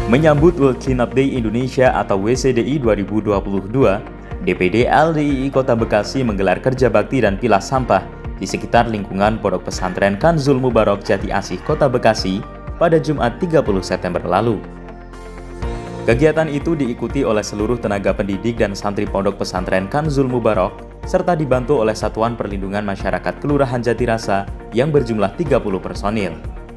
Menyambut World Cleanup Day Indonesia atau WCDI 2022, DPD LDII Kota Bekasi menggelar kerja bakti dan pilah sampah di sekitar lingkungan Pondok Pesantren Kanzul Mubarak Jati Asih Kota Bekasi pada Jumat 30 September lalu. Kegiatan itu diikuti oleh seluruh tenaga pendidik dan santri Pondok Pesantren Kanzul Mubarak serta dibantu oleh Satuan Perlindungan Masyarakat Kelurahan Jatirasa yang berjumlah 30 personil.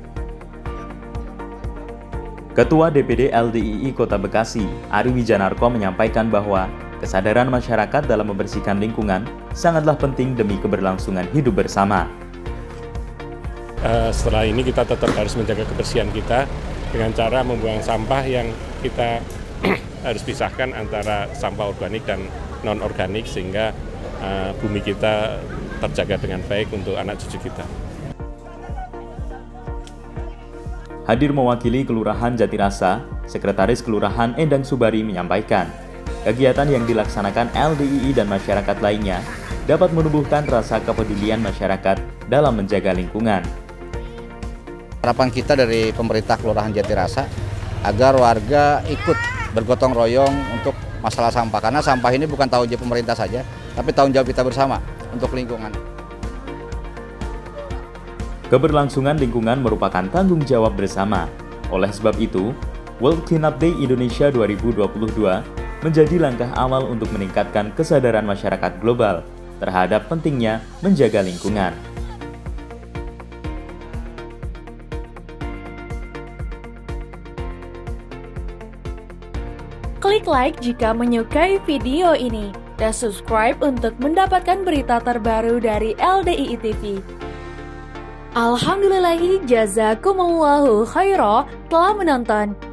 Ketua DPD LDII Kota Bekasi, Ari Wijanarko menyampaikan bahwa kesadaran masyarakat dalam membersihkan lingkungan sangatlah penting demi keberlangsungan hidup bersama. Setelah ini kita tetap harus menjaga kebersihan kita dengan cara membuang sampah yang kita harus pisahkan antara sampah organik dan non-organik sehingga bumi kita terjaga dengan baik untuk anak cucu kita. Hadir mewakili Kelurahan Jatirasa, Sekretaris Kelurahan Endang Subari menyampaikan, kegiatan yang dilaksanakan LDII dan masyarakat lainnya dapat menumbuhkan rasa kepedulian masyarakat dalam menjaga lingkungan. Harapan kita dari pemerintah Kelurahan Jatirasa agar warga ikut bergotong royong untuk masalah sampah, karena sampah ini bukan tanggung jawab pemerintah saja, tapi tanggung jawab kita bersama untuk lingkungan. Keberlangsungan lingkungan merupakan tanggung jawab bersama. Oleh sebab itu, World Cleanup Day Indonesia 2022 menjadi langkah awal untuk meningkatkan kesadaran masyarakat global terhadap pentingnya menjaga lingkungan. Klik like jika menyukai video ini dan subscribe untuk mendapatkan berita terbaru dari LDII TV. Alhamdulillahi jazakumullahu khairah telah menonton.